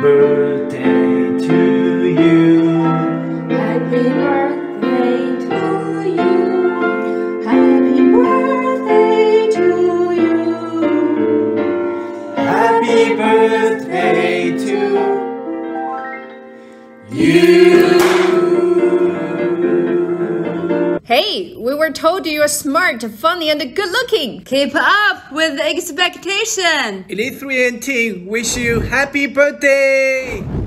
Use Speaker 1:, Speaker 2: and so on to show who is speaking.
Speaker 1: birthday to you.
Speaker 2: Happy birthday to you. Happy birthday to you.
Speaker 1: Happy birthday to you.
Speaker 3: Hey, we were told you are smart, funny, and good-looking. Keep up with the expectation.
Speaker 1: Elite3 and team wish you happy birthday!